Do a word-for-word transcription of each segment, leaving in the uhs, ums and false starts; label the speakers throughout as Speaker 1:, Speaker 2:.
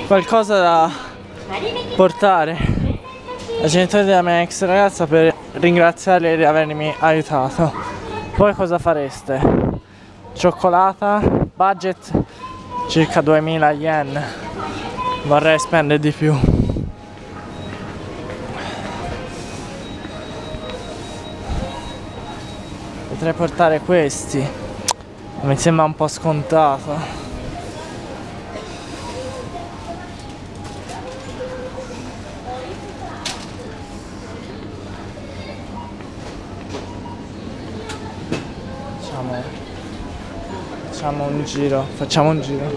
Speaker 1: qualcosa da portare ai genitori della mia ex ragazza per ringraziarli di avermi aiutato. Voi cosa fareste? Cioccolata, budget circa duemila yen, vorrei spendere di più. Potrei portare questi, mi sembra un po' scontato. Facciamo, facciamo un giro, facciamo un giro.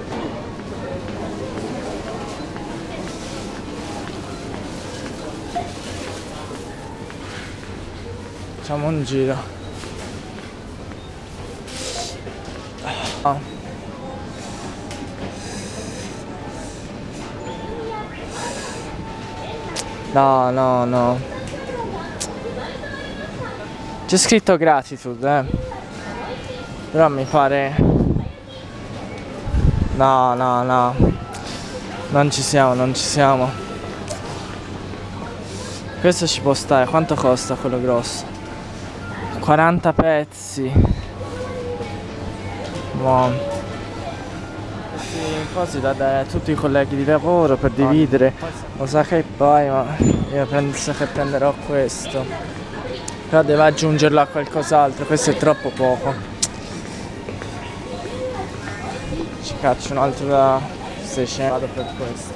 Speaker 1: Facciamo un giro. No, no, no. C'è scritto gratitude, eh. Però mi pare... No, no, no. Non ci siamo, non ci siamo. Questo ci può stare. Quanto costa quello grosso? quaranta pezzi. Wow. Questi cosi da dare a tutti i colleghi di lavoro per dividere. Lo sa che poi, ma io penso che prenderò questo. Però devo aggiungerlo a qualcos'altro, questo è troppo poco. Ci caccio un altro da seicento, vado per questa.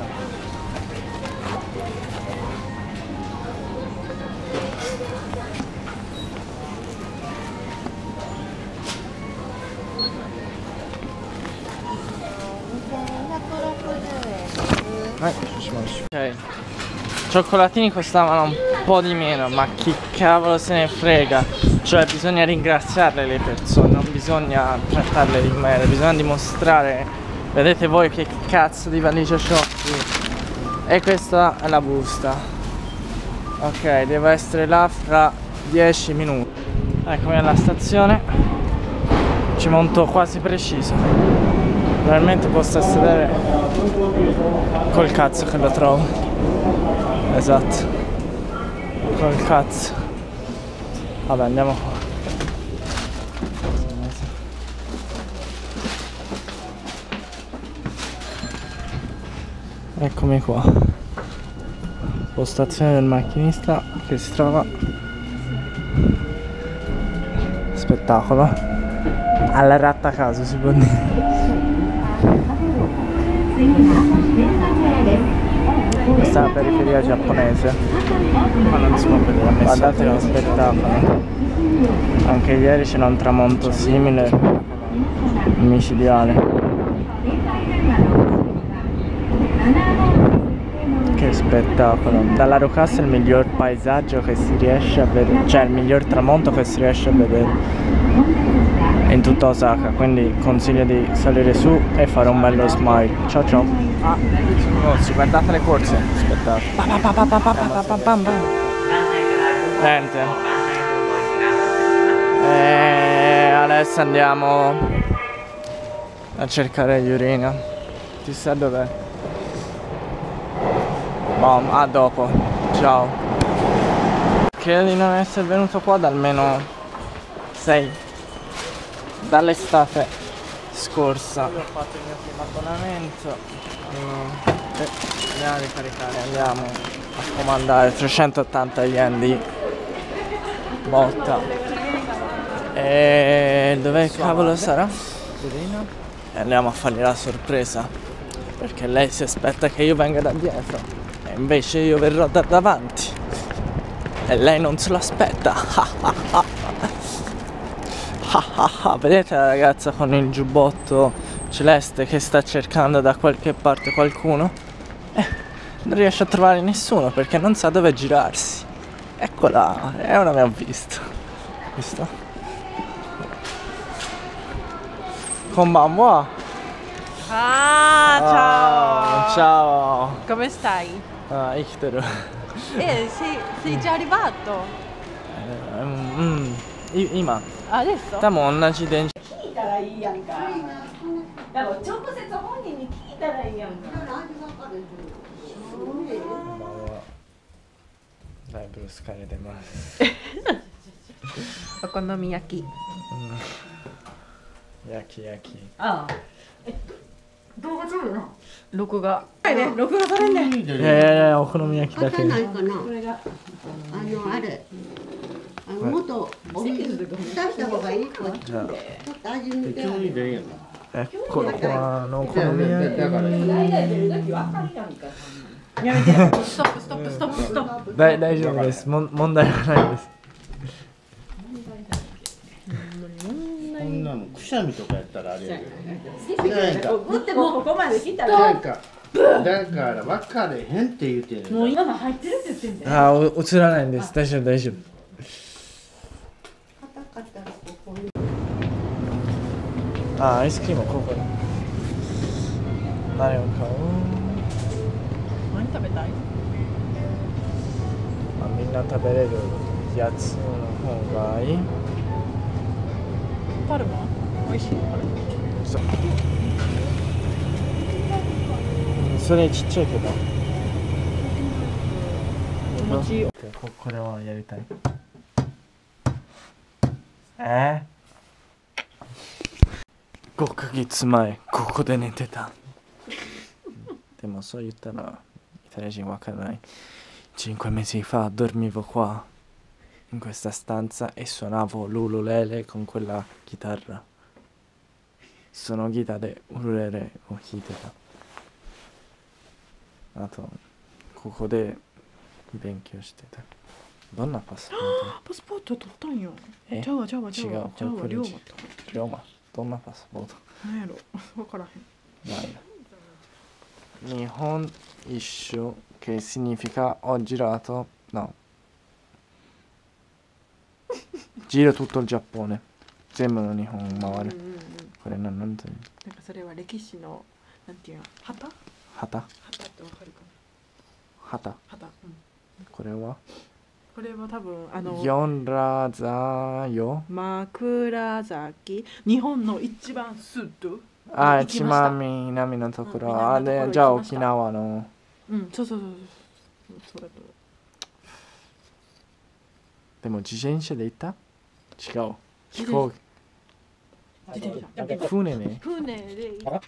Speaker 1: Ok, cioccolatini costavano un po' di meno, ma chi cavolo se ne frega. Cioè bisogna ringraziarle le persone, non bisogna trattarle di merda, bisogna dimostrare. Vedete voi che cazzo di valigia sciocchi. E questa è la busta. Ok, devo essere là fra dieci minuti. Eccomi alla stazione. Ci monto quasi preciso. Probabilmente posso sedere col cazzo che lo trovo. Esatto. Col cazzo. Vabbè, andiamo qua. Eccomi qua. Postazione del macchinista che si trova. Spettacolo. Alla ratta a caso si può dire. Questa è la periferia giapponese, ma non si può vedere. Guardate lo spettacolo. Anche ieri c'era un tramonto simile, micidiale. Che spettacolo. Dall'Arukasa è il miglior paesaggio che si riesce a vedere, cioè il miglior tramonto che si riesce a vedere in tutta Osaka, quindi consiglio di salire su e fare un bello smile. Ciao ciao. Ah, guardate le corse. Spettacolo. Niente. E adesso andiamo a cercare Yurina. Chissà dov'è. Boh, a dopo. Ciao. Credo di non essere venuto qua da almeno sei dall'estate scorsa. Io ho fatto il mio primo abbonamento. Mm. Eh, andiamo a ricaricare, andiamo a comandare trecentottanta yen di botta. E dove cavolo sarà? E andiamo a fargli la sorpresa, perché lei si aspetta che io venga da dietro e invece io verrò da davanti e lei non se lo aspetta. Vedete la ragazza con il giubbotto celeste che sta cercando da qualche parte qualcuno? Eh, non riesce a trovare nessuno perché non sa dove girarsi. Eccola, e ora mi ha visto. Visto? Konbanwa.
Speaker 2: Ah, ciao.
Speaker 1: Ah, ciao.
Speaker 2: Come stai?
Speaker 1: Ah, Ichteru.
Speaker 2: Eh, sei, sei già arrivato?
Speaker 1: Eh, mm, Ima.
Speaker 2: Adesso?
Speaker 1: 多分同じ電車。
Speaker 3: 聞いたらいいやんか。だから直接本人に聞いた
Speaker 1: だいぶ疲れてます。
Speaker 2: お好み焼き。
Speaker 1: うん、焼き焼き。
Speaker 2: ああ。動画撮るな。録画。ね、録画されんね。
Speaker 1: いやいやいや、お好み焼きだけ。
Speaker 3: ないかな。これがあのあれ。あのもっとお水出した方がいいか。
Speaker 1: じゃあ。
Speaker 3: ちょっと味見て。
Speaker 1: え、これはあのお好み焼き。
Speaker 2: やめて。ストップストップストップストップ。
Speaker 1: 大大丈夫です。も問題はないです。
Speaker 4: こんなのくしゃみとかやったらあれやけどね。
Speaker 2: 持ってもここまで来た
Speaker 4: なんかだから分かれへんって言ってん
Speaker 2: もう今の入ってるって言ってんだよ。
Speaker 1: ああ、映らないんです。大丈夫大丈夫。あ、アイスクリームここに。何を買う？
Speaker 2: 何食べたい？
Speaker 1: あ、みんな食べれるやつの方がいい？
Speaker 2: パルマ？美味しいパルマ。
Speaker 1: そ, それちっちゃいけど。
Speaker 2: 気持ちいい。
Speaker 1: ここれはやりたい。えーごかげつまえ、ここで寝てた。でもそう言ったら、イタリア人わからない。Cinque mesi fa dormivo qua, in questa stanza, e suonavo l'ukulele con quella chitarra. そのギターでウクレレを弾いてた。あと、ここで勉強してた。どんなパスポート？
Speaker 2: パスポート取ったんよ。
Speaker 1: え？
Speaker 2: ちゃうわちゃうわちゃうわ。
Speaker 1: 違う、
Speaker 2: ちゃうわ、龍馬と。
Speaker 1: 龍馬。どんなパスポート？
Speaker 2: なんやろ、わからへん。
Speaker 1: ない。日本一周 che significa ho girato no giro tutto il Giappone 全部の日本を回る。これ何なんていうの？
Speaker 2: なんかそれは歴史のなんていうの？旗？
Speaker 1: 旗？
Speaker 2: 旗ってわかるか
Speaker 1: 旗？
Speaker 2: な？旗。うん。
Speaker 1: これは？
Speaker 2: これは多分あの
Speaker 1: 四ラザよ。
Speaker 2: 枕崎、日本の一番スッと。
Speaker 1: あ、
Speaker 2: 行きました。
Speaker 1: 一番南のところ。
Speaker 2: うん
Speaker 1: あ
Speaker 2: 南のところ
Speaker 1: れじゃあ
Speaker 2: 行きました
Speaker 1: 沖縄の。
Speaker 2: うん、そうそうそうそう。そうだと。
Speaker 1: でも自転車で行った？違う。飛
Speaker 2: 自
Speaker 1: 行
Speaker 2: 自転車。
Speaker 1: 機。船ね。
Speaker 2: 船で行っ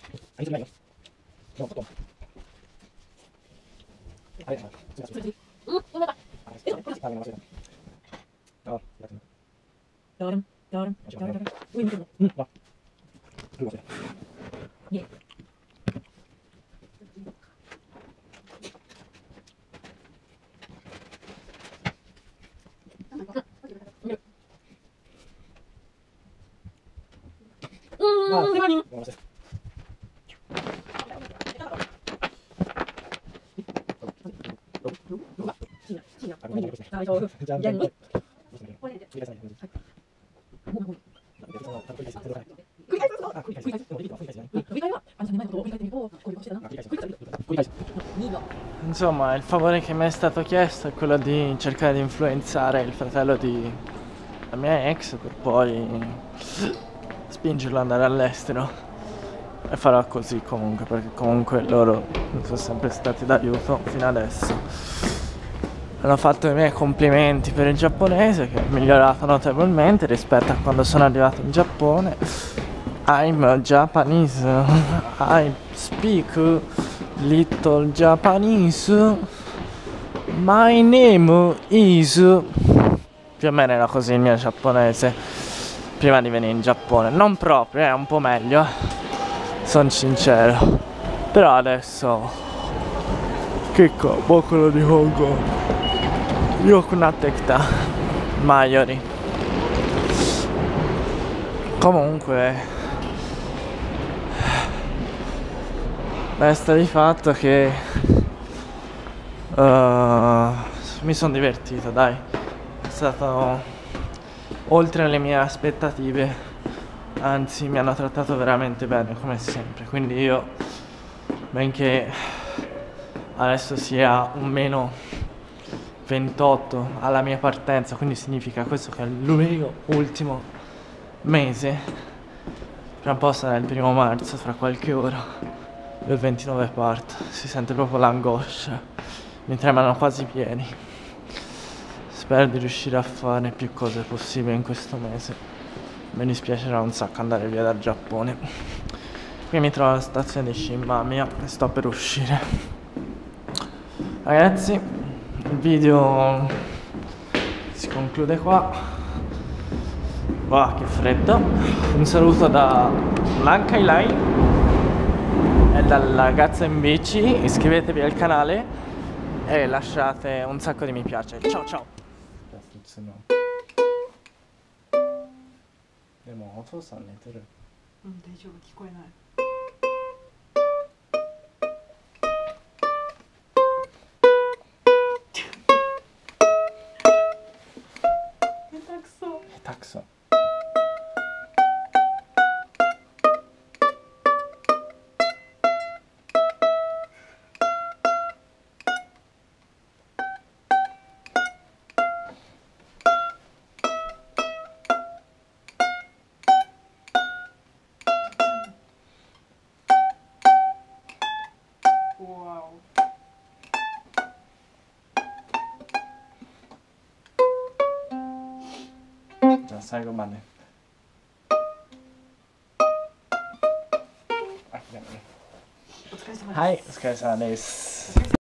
Speaker 1: Insomma, il favore che mi è stato chiesto è quello di cercare di influenzare il fratello di la mia ex per poi spingerlo ad andare all'estero. E farò così comunque, perché comunque loro sono sempre stati d'aiuto fino adesso. Hanno fatto i miei complimenti per il giapponese, che è migliorato notevolmente rispetto a quando sono arrivato in Giappone. I'm Japanese, I speak little Japanese, my name is... Più o meno era così il mio giapponese prima di venire in Giappone. Non proprio, è un po' meglio, sono sincero. Però adesso... Kikko, boku di Hongo, yoku natte Mayori. Comunque... Resta di fatto che uh, mi sono divertito, dai, è stato oltre le mie aspettative, anzi mi hanno trattato veramente bene come sempre, quindi io, benché adesso sia un meno ventotto alla mia partenza, quindi significa questo che è l'unico ultimo mese, tra un po' sarà il primo marzo, fra qualche ora. Io il ventinove parto, si sente proprio l'angoscia, mi tremano quasi i piedi. Spero di riuscire a fare più cose possibili in questo mese. Mi dispiacerà un sacco andare via dal Giappone. Qui mi trovo alla stazione di Shimmamiya e sto per uscire. Ragazzi, il video si conclude qua. Wow, che freddo. Un saluto da Lankai Line e dal ragazzo in bici. Iscrivetevi al canale e lasciate un sacco di mi piace. Ciao ciao. でもお父さん寝てる。
Speaker 2: うん、大丈夫、聞こえない。下手くそ。
Speaker 1: 下手くそ。じゃあ最後まで。
Speaker 2: お疲れ様です。
Speaker 1: はい、お疲れ様です。